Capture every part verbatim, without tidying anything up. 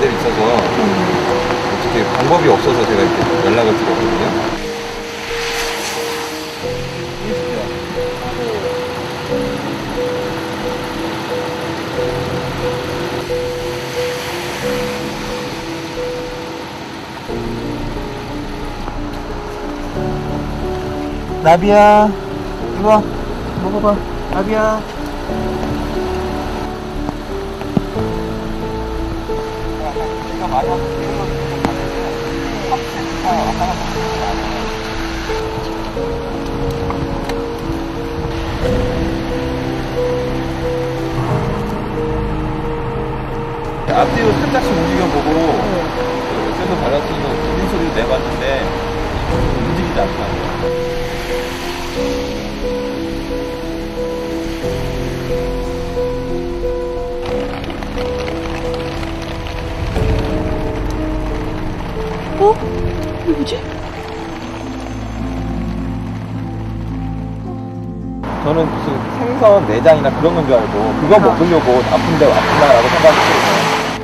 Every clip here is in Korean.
일이 있어서 어떻게 방법이 없어서 제가 이렇게 연락을 드렸거든요. 나비야, 이거 먹어봐. 나비야. 앞뒤로 살짝씩 움직여보고 쇠도 발랐으니까 기린 소리도 내봤는데 움직이지 않더라고요. 어? 이게 뭐지? 저는 무슨 생선 내장이나 그런 건 줄 알고 그거 먹으려고 아픈데 아프다라고 생각했어요.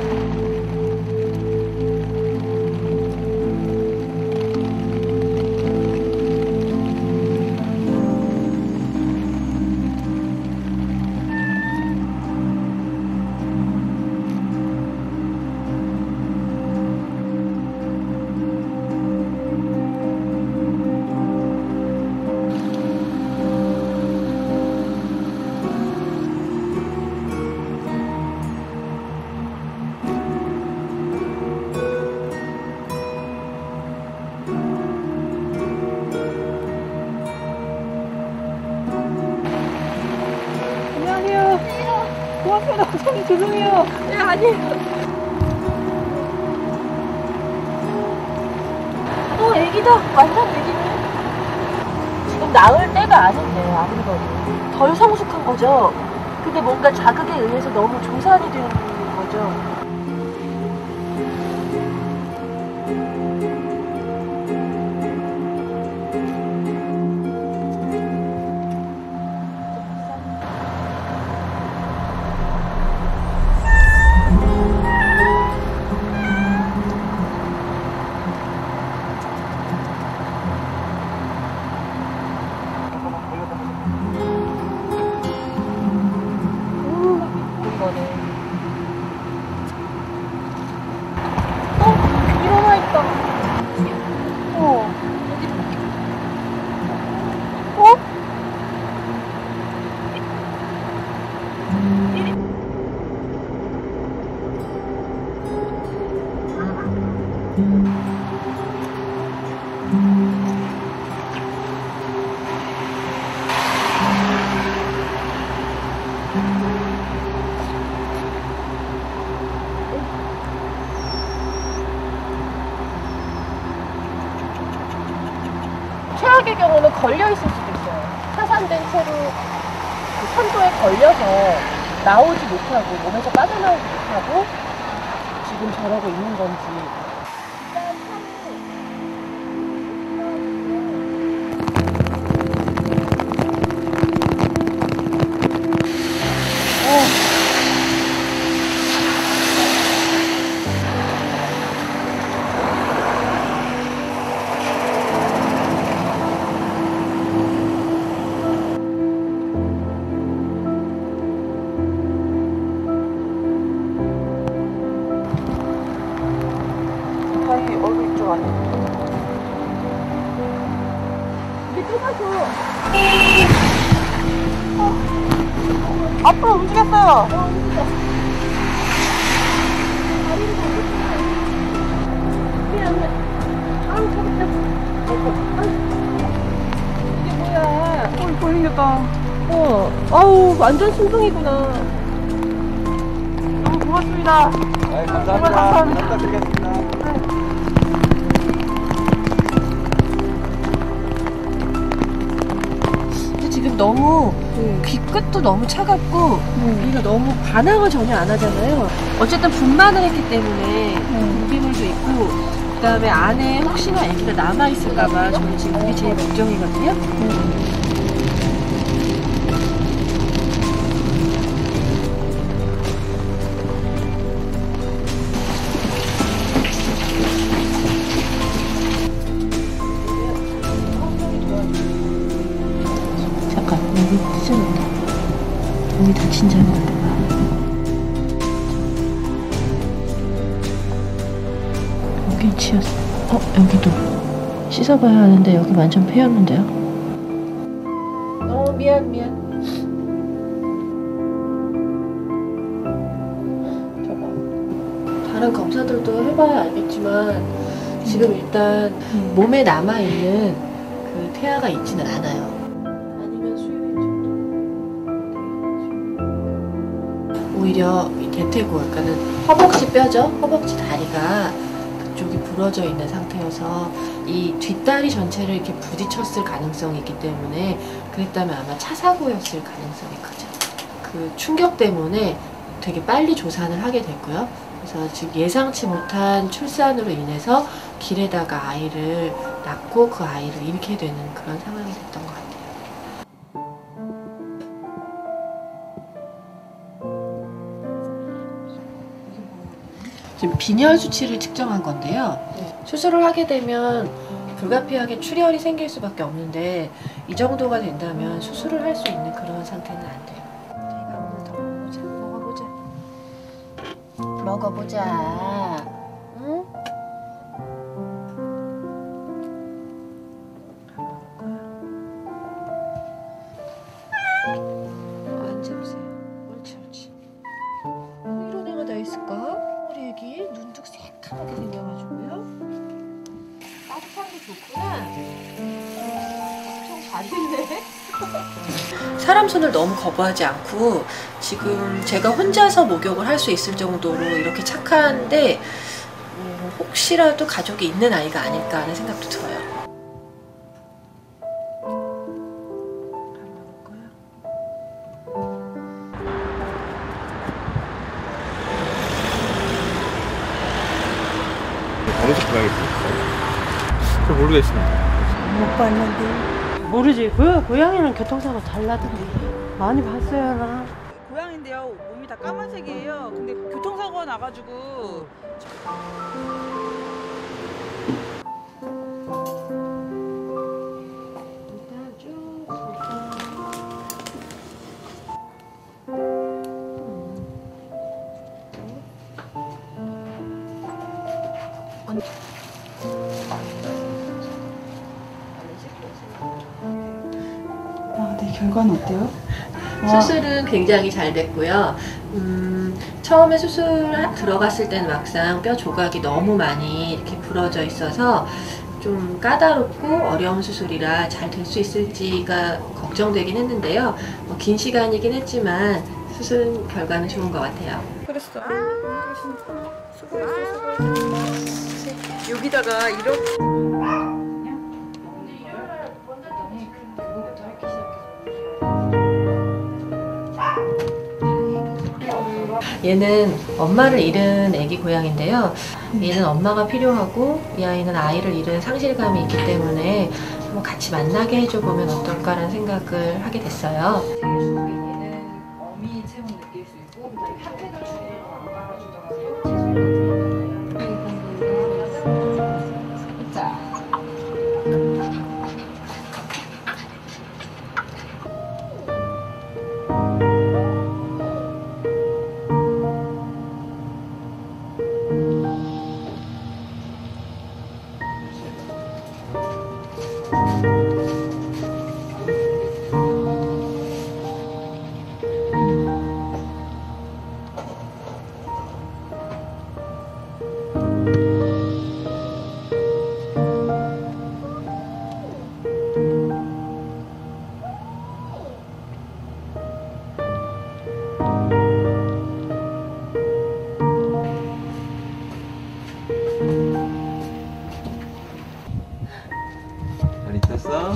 선생님 죄송해요. 예, 아니에요. 어, 애기다. 완전 애기네. 지금 나을 때가 아닌데, 아무래도 덜 성숙한 거죠. 근데 뭔가 자극에 의해서 너무 조산이 되는 거죠. 최악의 경우는 걸려 있을 수도 있어요. 파산된 채로 그 선도에 걸려서 나오지 못하고 몸에서 빠져나오지 못하고 지금 저러고 있는 건지. 얼굴 쪽 아니야? 이게 좁아져. 어. 앞으로 움직였어요. 어, 움직여. 미안해. 아우, 잡았다. 이게 뭐야? 어, 보이겠다. 어, 아우, 완전 순둥이구나. 너무 고맙습니다. 네, 감사합니다. 정말 감사합니다. 부탁드리겠습니다. 네. 지금 너무 네. 귀끝도 너무 차갑고 네. 우리가 너무 반항을 전혀 안 하잖아요. 어쨌든 분만을 했기 때문에 분비물도 네. 있고 그 다음에 안에 혹시나 애기가 남아있을까봐 저는 지금 그게 제일 걱정이거든요. 네. 긴장된다. 여기 치였어. 어, 여기도 씻어봐야 하는데 여기 완전 패였는데요. 어, 미안 미안. 저거 다른 검사들도 해봐야 알겠지만 지금 일단 음. 몸에 남아있는 그 태아가 있지는 않아요. 아니면 수혈이 오히려 이 대퇴골, 그러니까는 허벅지 뼈죠. 허벅지 다리가 그쪽이 부러져 있는 상태여서 이 뒷다리 전체를 이렇게 부딪혔을 가능성이 있기 때문에 그랬다면 아마 차 사고였을 가능성이 크죠. 그 충격 때문에 되게 빨리 조산을 하게 됐고요. 그래서 지금 예상치 못한 출산으로 인해서 길에다가 아이를 낳고 그 아이를 잃게 되는 그런 상황이 됐던 것 같아요. 지금 빈혈 수치를 측정한 건데요. 수술을 하게 되면 불가피하게 출혈이 생길 수밖에 없는데 이 정도가 된다면 수술을 할 수 있는 그런 상태는 안 돼요. 제가 오늘 더 먹어보자. 먹어보자. 먹어보자. 응? 앉아보세요. 옳지 옳지. 이런 애가 다 있을까? 우리 애기 눈도 새카맣게 생겨가지고요. 따뜻한 게 좋구나. 엄청 잘 있네. 사람 손을 너무 거부하지 않고 지금 제가 혼자서 목욕을 할 수 있을 정도로 이렇게 착한데 음, 혹시라도 가족이 있는 아이가 아닐까 하는 생각도 들어요. 어느 집 고양이 있어요? 잘 모르겠습니다. 못 봤는데. 모르지. 그 고양이는 교통사고 달라던데. 많이 봤어요, 나. 고양인데요. 몸이 다 까만색이에요. 근데 교통사고가 나가지고. 일단 쭉 아, 네, 결과는 어때요? 수술은 굉장히 잘 됐고요. 음, 처음에 수술 들어갔을 때는 막상 뼈 조각이 너무 많이 이렇게 부러져 있어서 좀 까다롭고 어려운 수술이라 잘 될 수 있을지가 걱정되긴 했는데요. 뭐 긴 시간이긴 했지만 수술 결과는 좋은 것 같아요. 그랬어. 수고했어, 수고했어. 여기다가 이렇게. 얘는 엄마를 잃은 애기 고양인데요. 얘는 엄마가 필요하고 이 아이는 아이를 잃은 상실감이 있기 때문에 한번 같이 만나게 해줘보면 어떨까라는 생각을 하게 됐어요. 얘는 어미 체온 느낄 수 있고, 그다음에 핫팩을 주고 안 갈아주더라고요. 자. 잘 있었어?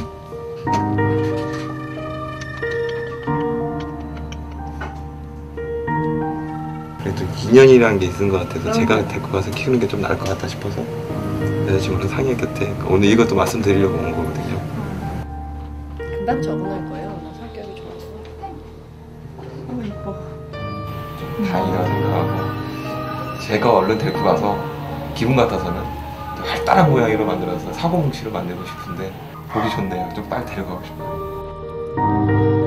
그래도 인연이라는 게 있는 것 같아서 제가 데리고 가서 키우는 게 좀 나을 것 같다 싶어서 여자친구랑 상의 끝에 오늘 이것도 말씀드리려고 온 거거든요. 금방 적응할 거예요. 워낙 성격이 좋아서. 너무 예뻐. 다행이라고 생각하고 제가 얼른 데리고 가서 기분 같아서는 또 활달한 고양이로 만들어서 사고뭉치로 만들고 싶은데 보기 좋네요. 좀 빨리 데려가고 싶어요.